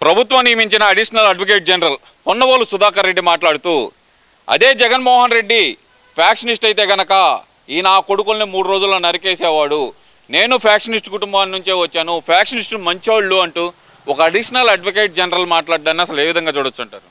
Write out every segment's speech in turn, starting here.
ప్రభుత్వం నియమించిన additional advocate general Ponnavolu Sudhakar Reddy మాట్లాడుతూ, అదే జగన్మోహన్ రెడ్డి ఫ్యాక్షనిస్ట్ అయితే గనక ఈ నా కొడుకుల్ని 3 రోజుల్లో నరికేసేవాడు, నేను ఫ్యాక్షనిస్ట్ కుటుంబం నుంచే వచ్చాను, ఫ్యాక్షనిస్టు మంచోళ్ళు అంటూ ఒక అడిషనల్ అడ్వకేట్ జనరల్ మాట్లాడడాన్ని అసలు ఏ విధంగా చూడొచ్చు అంటారు?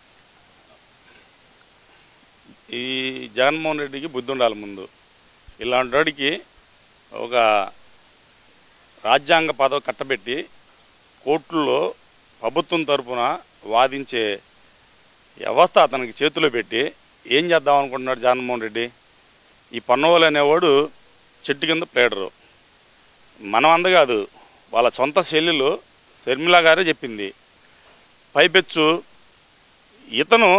ఈ జగన్మోహన్ రెడ్డికి బుద్ధి ఉండాలి. ముందు ఇలాంటి వాడికి ఒక రాజ్యాంగ పదవి కట్టబెట్టి కోర్టుల్లో ప్రభుత్వం తరఫున వాదించే వ్యవస్థ అతనికి చేతిలో పెట్టి ఏం చేద్దాం అనుకుంటున్నాడు జగన్మోహన్ రెడ్డి? ఈ పొన్నవోలు అనేవాడు చెట్టు కింద ప్లేడరు. మనం అందగాదు, వాళ్ళ సొంత చెల్లెలు శర్మిల గారే చెప్పింది. పైపెచ్చు ఇతను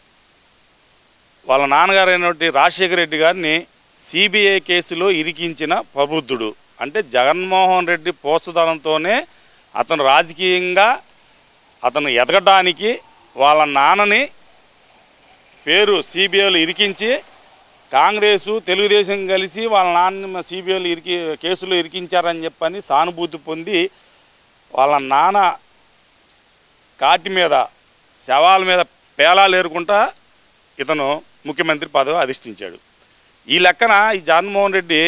వాళ్ళ నాన్నగారైనటువంటి రాజశేఖర రెడ్డి గారిని సిబిఐ కేసులో ఇరికించిన ప్రబుద్ధుడు. అంటే జగన్మోహన్ రెడ్డి ప్రోత్సాహంతోనే అతను రాజకీయంగా అతను ఎదగడానికి వాళ్ళ నాన్నని పేరు సిబిఐలో ఇరికించి కాంగ్రెసు తెలుగుదేశం కలిసి వాళ్ళ నాన్న సిబిఐలో కేసులో ఇరికించారని చెప్పని సానుభూతి పొంది వాళ్ళ నాన్న కాటి మీద శవాల మీద పేలాలు ఏరుకుంటా ఇతను ముఖ్యమంత్రి పదవి అధిష్ఠించాడు. ఈ లెక్కన ఈ జగన్మోహన్ రెడ్డి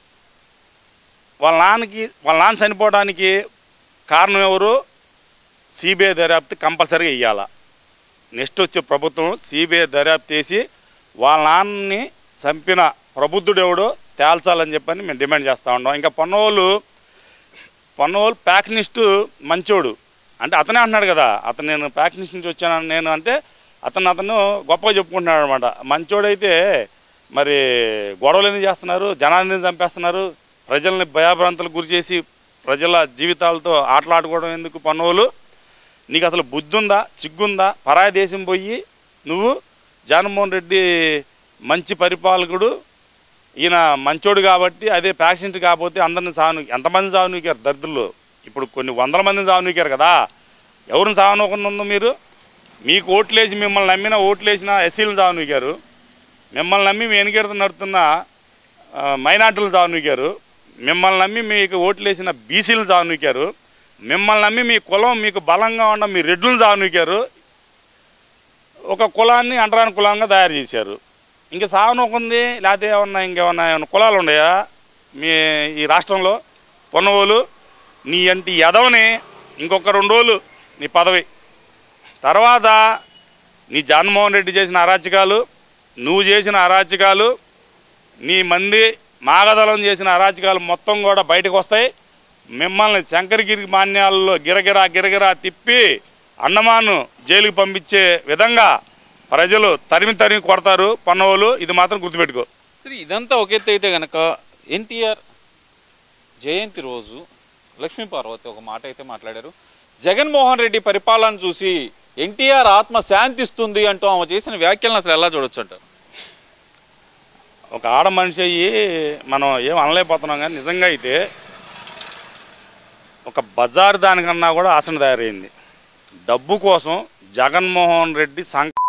వాళ్ళ నాన్న చనిపోవడానికి కారణం ఎవరు? సిబిఐ దర్యాప్తు కంపల్సరీగా ఇవ్వాలా. నెక్స్ట్ వచ్చే ప్రభుత్వం సిబిఐ దర్యాప్తు చేసి వాళ్ళ నాన్నని చంపిన ప్రబుద్ధుడు ఎవడో తేల్చాలని చెప్పని మేము డిమాండ్ చేస్తూ ఉన్నాం. ఇంకా పొన్నవోలు ఫ్యాక్షనిస్టు మంచోడు అంటే అతనే అంటున్నాడు కదా, అతను నేను ఫ్యాక్షనిస్ట్ నుంచి వచ్చాను నేను అంటే అతను గొప్పగా చెప్పుకుంటున్నాడు అనమాట. మంచోడైతే మరి గొడవలు ఎందుకు చేస్తున్నారు, జనాన్ని చంపేస్తున్నారు, ప్రజల్ని భయాభ్రాంతులకు గురి చేసి ప్రజల జీవితాలతో ఆటలాడుకోవడం ఎందుకు? పొన్నవోలు నీకు అసలు బుద్ధి ఉందా, సిగ్గుందా? పరాయి దేశం పోయి నువ్వు జగన్మోహన్ రెడ్డి మంచి పరిపాలకుడు, ఈయన మంచోడు కాబట్టి అదే ఫ్యాక్షనిస్ట్ కాకపోతే అందరిని ఎంతమంది సావనీకారు దరిద్రులు? ఇప్పుడు కొన్ని 100 మందిని సావనీకారు కదా, ఎవరిని సావనీయకుండా ఉందో మీరు? మీకు ఓట్లేసి మిమ్మల్ని నమ్మిన ఓట్లేసిన ఎస్సీలను సావనీకారు, మిమ్మల్ని నమ్మి మీ వెనుకెడుతూ నడుతున్న మైనార్టీలను సావనీకారు, మిమ్మల్ని నమ్మి మీకు ఓట్లేసిన బీసీలను సావనీకారు, మిమ్మల్ని నమ్మి మీ కులం మీకు బలంగా ఉన్న మీ రెడ్లను సావనీకారు, ఒక కులాన్ని అంటరాని కులంగా తయారు చేశారు. ఇంకా సావనోకుంది లేకపోతే ఇంకేమన్నా కులాలు ఉన్నాయా మీ ఈ రాష్ట్రంలో? పొన్నవోలు నీ అంటి ఎదవని ఇంకొక 2 రోజులు నీ పదవి తర్వాత నీ జగన్మోహన్ రెడ్డి చేసిన అరాచకాలు, నువ్వు చేసిన అరాచకాలు, నీ మంది మాగదలం చేసిన అరాచకాలు మొత్తం కూడా బయటకు వస్తాయి. మిమ్మల్ని శంకరగిరి మాన్యాలలో గిరగిరా తిప్పి అండమాను జైలుకి పంపించే విధంగా ప్రజలు తరిమి కొడతారు పొన్నవోలు, ఇది మాత్రం గుర్తుపెట్టుకో. సరే, ఇదంతా ఒక ఎత్తు అయితే కనుక ఎన్టీఆర్ జయంతి రోజు లక్ష్మీపార్వతి ఒక మాట అయితే మాట్లాడారు. జగన్మోహన్ రెడ్డి పరిపాలన చూసి ఎన్టీఆర్ ఆత్మ శాంతిస్తుంది అంటూ ఆమె చేసిన వ్యాఖ్యలను అసలు ఎలా చూడొచ్చు అంటారు? ఒక ఆడ మనిషి అయ్యి మనం ఏం అనలేకపోతున్నాం, కానీ నిజంగా అయితే ఒక బజారు దానికన్నా కూడా ఆసన తయారైంది. డబ్బు కోసం జగన్మోహన్ రెడ్డి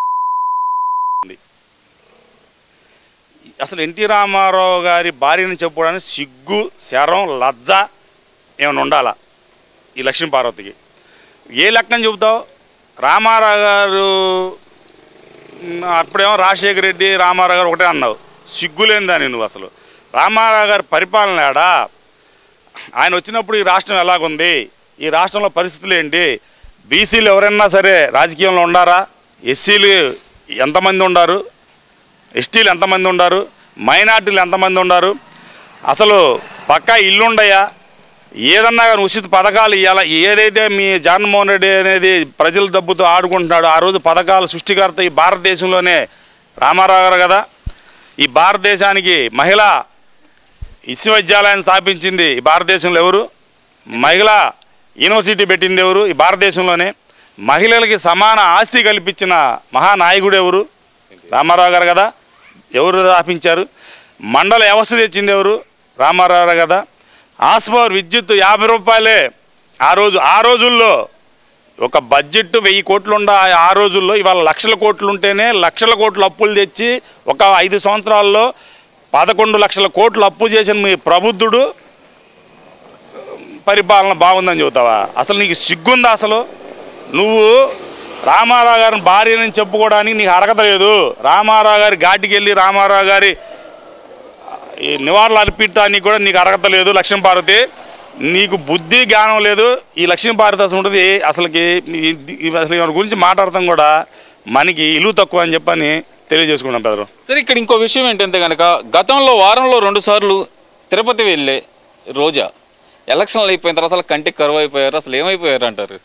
అసలు ఎన్టీ రామారావు గారి భార్యని చెప్పుకోవడానికి సిగ్గు, శరం, లజ్జ ఏమైనా ఉండాలా ఈ లక్ష్మీపార్వతికి? ఏ లెక్కని చెబుతావు? రామారావు గారు అప్పుడేమో రాజశేఖర రెడ్డి రామారావు గారు ఒకటే అన్నావు, సిగ్గులేందని నువ్వు. అసలు రామారావు గారి పరిపాలన ఏడా? ఆయన వచ్చినప్పుడు ఈ రాష్ట్రం ఎలాగుంది, ఈ రాష్ట్రంలో పరిస్థితులు ఏంటి? బీసీలు ఎవరైనా సరే రాజకీయంలో ఉండారా? ఎస్సీలు ఎంతమంది ఉండారు? ఎస్టీలు ఎంతమంది ఉండారు? మైనార్టీలు ఎంతమంది ఉండారు? అసలు పక్కా ఇల్లుండయా? ఏదన్నా కానీ ఉచిత పథకాలు ఇవ్వాలా? ఏదైతే మీ జగన్మోహన్ రెడ్డి అనేది ప్రజల డబ్బుతో ఆడుకుంటున్నాడు, ఆ రోజు పథకాలు సృష్టికర్త ఈ భారతదేశంలోనే రామారావు గారు కదా. ఈ భారతదేశానికి మహిళా విశ్వవిద్యాలయాన్ని స్థాపించింది ఈ భారతదేశంలో ఎవరు? మహిళా యూనివర్సిటీ పెట్టింది ఎవరు? ఈ భారతదేశంలోనే. మహిళలకి సమాన ఆస్తి కల్పించిన మహానాయకుడు ఎవరు? రామారావు గారు కదా. ఎవరు స్థాపించారు? మండల వ్యవస్థ తెచ్చింది ఎవరు? రామారావు గారు కదా. ఆస్పవర్ విద్యుత్ 50 రూపాయలే ఆ రోజుల్లో. ఒక బడ్జెట్ 1000 కోట్లు ఉండ ఆ రోజుల్లో ఇవాళ లక్షల కోట్లు ఉంటేనే లక్షల కోట్లు అప్పులు తెచ్చి ఒక 5 సంవత్సరాల్లో 11 లక్షల కోట్లు అప్పు చేసిన మీ ప్రబుద్ధుడు పరిపాలన బాగుందని చెబుతావా? అసలు నీకు సిగ్గుందా? అసలు నువ్వు రామారావు గారిని భార్యని చెప్పుకోవడానికి నీకు అర్హత లేదు. రామారావు గారి ఘాటికి వెళ్ళి రామారావు గారి నివాళులు అర్పించడానికి కూడా నీకు అర్హత లేదు. లక్ష్మీపార్వతి, నీకు బుద్ధి జ్ఞానం లేదు. ఈ లక్ష్మీపార్వతి అసలు ఉంటుంది అసలుకి గురించి మాట్లాడతాం కూడా మనకి ఇల్లు తక్కువ అని చెప్పని తెలియజేసుకున్నాం పెద్దరు. సరే, ఇక్కడ ఇంకో విషయం ఏంటంటే కనుక గతంలో వారంలో 2 సార్లు తిరుపతి వెళ్ళే రోజా ఎలక్షన్లు అయిపోయిన తర్వాత అసలు కంటికి కరువు అయిపోయారు. అసలు ఏమైపోయారు అంటారు?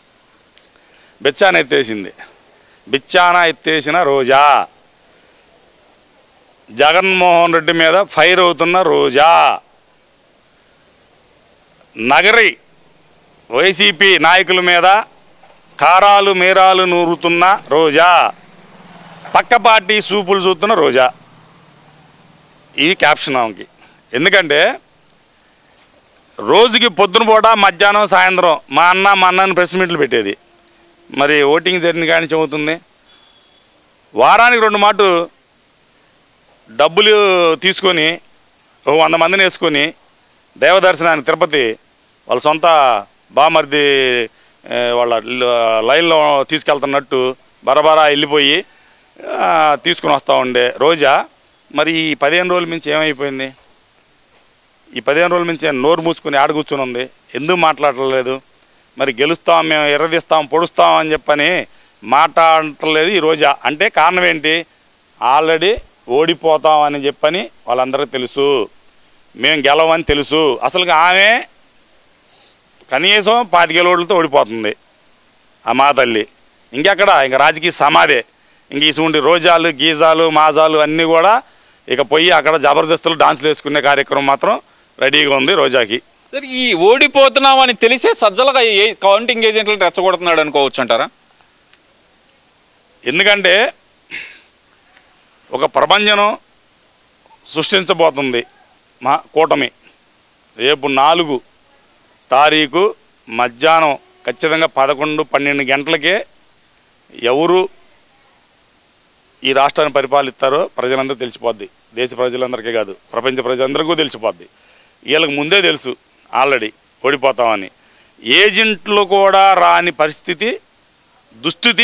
బిచ్చాన ఎత్తేసిన రోజా, జగన్మోహన్ రెడ్డి మీద ఫైర్ అవుతున్న రోజా, నగరి వైసీపీ నాయకుల మీద కారాలు మేరాలు నూరుతున్న రోజా, పక్క పార్టీ సూపులు చూస్తున్న రోజా. ఇవి క్యాప్షన్ ఆమెకి. ఎందుకంటే రోజుకి పొద్దున పూట మధ్యాహ్నం సాయంత్రం మా అన్నని ప్రెస్ మీట్లు పెట్టేది. మరి ఓటింగ్ జరిగిన కానీ చెబుతుంది. వారానికి 2 మాటు డబ్బులు తీసుకొని 100 మందిని వేసుకొని దేవదర్శనానికి తిరుపతి వాళ్ళ సొంత బామర్ది వాళ్ళ లైన్లో తీసుకెళ్తున్నట్టు బరబరా వెళ్ళిపోయి తీసుకుని వస్తూ ఉండే రోజా మరి ఈ 15 రోజుల మించి ఏమైపోయింది? ఈ 15 రోజుల మించి నోరు మూసుకొని ఆడ కూర్చొని ఉంది. ఎందుకు మాట్లాడలేదు? మరి గెలుస్తాం, మేము ఎర్రదిస్తాం, పొడుస్తాం అని చెప్పని మాట్లాడలేదు ఈ రోజా. అంటే కారణం ఏంటి? ఆల్రెడీ ఓడిపోతాం అని చెప్పని వాళ్ళందరికీ తెలుసు, మేము గెలవని తెలుసు. అసలు ఆమె కనీసం 25 ఓట్లతో ఓడిపోతుంది ఆ మా తల్లి. ఇంకెక్కడ ఇంక రాజకీయ సమాధే. ఇంక ఇటువంటి రోజాలు గీజాలు మాజాలు అన్నీ కూడా ఇక పోయి అక్కడ జబర్దస్తులు డాన్సులు వేసుకునే కార్యక్రమం మాత్రం రెడీగా ఉంది రోజాకి. ఈ ఓడిపోతున్నామని తెలిసే సజ్జలుగా కౌంటింగ్ ఏజెంట్లు రెచ్చగొడుతున్నాడు అనుకోవచ్చు అంటారా? ఎందుకంటే ఒక ప్రపంచం సృష్టించబోతుంది మా కూటమి. రేపు 4 తారీఖు మధ్యాహ్నం ఖచ్చితంగా 11-12 గంటలకే ఎవరు ఈ రాష్ట్రాన్ని పరిపాలిస్తారో ప్రజలందరూ తెలిసిపోద్ది. దేశ ప్రజలందరికీ కాదు, ప్రపంచ ప్రజలందరికీ తెలిసిపోద్ది. వీళ్ళకి ముందే తెలుసు ఆల్రెడీ ఓడిపోతామని. ఏజెంట్లు కూడా రాని పరిస్థితి, దుస్థితి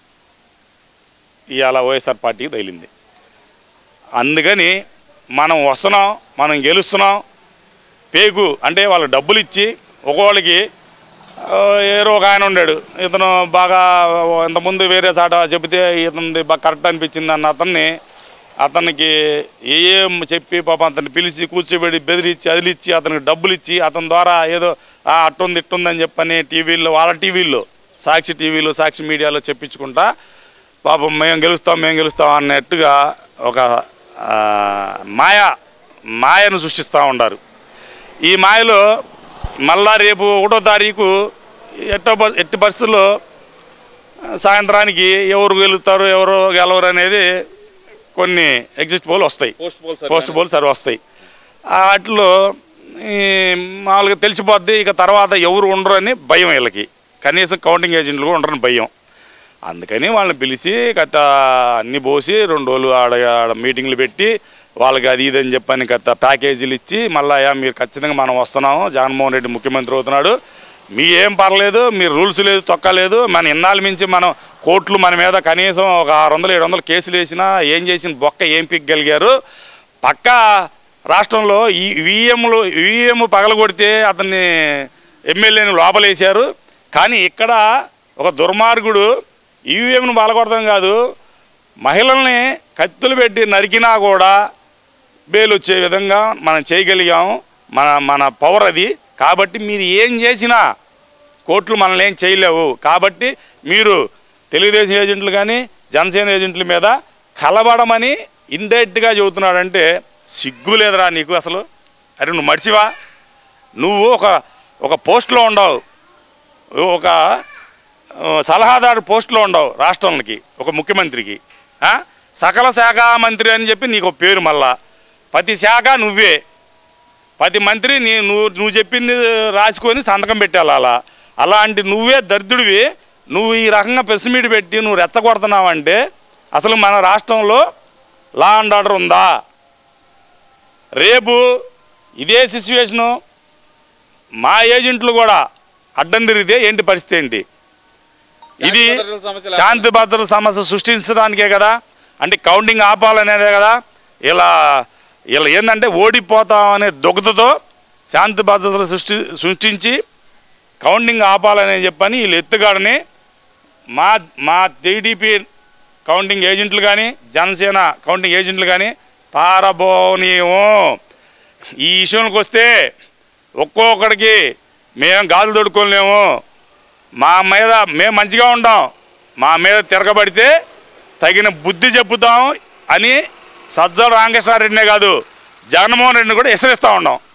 ఇవాళ వైఎస్ఆర్ పార్టీకి తగిలింది. అందుకని మనం వస్తున్నాం, మనం గెలుస్తున్నాం, పేగు అంటే వాళ్ళకి డబ్బులు ఇచ్చి ఒక్కోళ్ళకి ఏరో ఒక ఆయన ఉన్నాడు, ఇతను బాగా ఇంతకుముందు వేరే చాట చెబితే ఇతనిది బాగా కరెక్ట్ అనిపించింది అన్న అతనికి ఏం చెప్పి పాపం అతన్ని పిలిచి కూర్చోబెట్టి బెదిరించి అదిలిచ్చి అతనికి డబ్బులు ఇచ్చి అతని ద్వారా ఏదో అట్టుంది ఇట్టుందని చెప్పని టీవీల్లో, వాళ్ళ టీవీల్లో, సాక్షి టీవీలో, సాక్షి మీడియాలో చెప్పించుకుంటా పాపం మేము గెలుస్తాం అన్నట్టుగా ఒక మాయను సృష్టిస్తూ ఉంటారు. ఈ మాయలో మళ్ళా రేపు 1వ తారీఖు ఎట్టి పరిస్థితుల్లో సాయంత్రానికి ఎవరు గెలుస్తారు ఎవరు గెలవరు అనేది కొన్ని ఎగ్జిట్ పోల్ వస్తాయి, పోస్ట్ పోల్ సర్వే వస్తాయి. వాటిలో మామూలుగా తెలిసిపోద్ది. ఇక తర్వాత ఎవరు ఉండరు అని భయం వీళ్ళకి, కనీసం కౌంటింగ్ ఏజెంట్లు కూడా ఉండరని భయం. అందుకని వాళ్ళని పిలిచి గత అన్నీ పోసి 2 రోజులు ఆడ మీటింగ్లు పెట్టి వాళ్ళకి అది ఇదని చెప్పని గత ప్యాకేజీలు ఇచ్చి మళ్ళీ మీరు ఖచ్చితంగా మనం వస్తున్నాము, జగన్మోహన్ రెడ్డి ముఖ్యమంత్రి అవుతున్నాడు, మీ ఏం పర్లేదు, మీరు రూల్స్ లేదు తొక్కలేదు, మన ఇన్నాళ్ళ మించి మనం కోర్టులు మన మీద కనీసం ఒక 600-700 కేసులు వేసినా ఏం చేసిన బొక్క ఏం పిగ్గలిగారు. పక్క రాష్ట్రంలో ఈ ఈవీఎం పగలగొడితే అతన్ని ఎమ్మెల్యేని లోపలేశారు. కానీ ఇక్కడ ఒక దుర్మార్గుడు ఈవీఎంను పగలగొడతాం కాదు, మహిళల్ని కత్తులు పెట్టి నరికినా కూడా బెయిల్ వచ్చే విధంగా మనం చేయగలిగాము. మన పవర్ అది. కాబట్టి మీరు ఏం చేసినా కోర్టులు మనల్ని ఏం చేయలేవు. కాబట్టి మీరు తెలుగుదేశం ఏజెంట్లు కానీ జనసేన ఏజెంట్ల మీద కలబడమని ఇండైరెక్ట్గా చెబుతున్నాడంటే సిగ్గు లేదురా నీకు అసలు? అరే నువ్వు మడిచివా? నువ్వు ఒక పోస్ట్లో ఉండవు, ఒక సలహాదారు పోస్టులో ఉండవు రాష్ట్రానికి, ఒక ముఖ్యమంత్రికి. సకల శాఖ మంత్రి అని చెప్పి నీకు పేరు. మళ్ళా ప్రతి శాఖ నువ్వే, ప్రతి మంత్రి నువ్వు చెప్పింది రాసుకొని సంతకం పెట్టాలి. అలాంటి నువ్వే దరిద్రుడివి. నువ్వు ఈ రకంగా ప్రెస్ మీట్ పెట్టి నువ్వు రెచ్చగొడుతున్నావంటే అసలు మన రాష్ట్రంలో లా అండ్ ఆర్డర్ ఉందా? రేపు ఇదే సిచ్యువేషను మా ఏజెంట్లు కూడా అడ్డం తిరిగితే ఏంటి పరిస్థితి ఏంటి? ఇది భద్రతల సమస్య శాంతి భద్రతల సమస్య సృష్టించడానికే కదా, అంటే కౌంటింగ్ ఆపాలనేదే కదా. ఇలా ఇలా ఏంటంటే ఓడిపోతామనే దుగ్ధతో శాంతి భద్రతలు సృష్టించి కౌంటింగ్ ఆపాలని చెప్పని వీళ్ళు ఎత్తుగాడని మా టీడీపీ కౌంటింగ్ ఏజెంట్లు కానీ జనసేన కౌంటింగ్ ఏజెంట్లు కానీ పారబోనీయము. ఈ విషయంలోకి వస్తే ఒక్కొక్కడికి మేము గాజులు తొడుక్కోలేము, మా మీద మేము మంచిగా ఉంటాం, మా మీద తిరగబడితే తగిన బుద్ధి చెప్పుతాం అని సజ్జల రామకృష్ణారెడ్డినే కాదు జగన్మోహన్ రెడ్డిని కూడా హెచ్చరిస్తూ ఉన్నాం.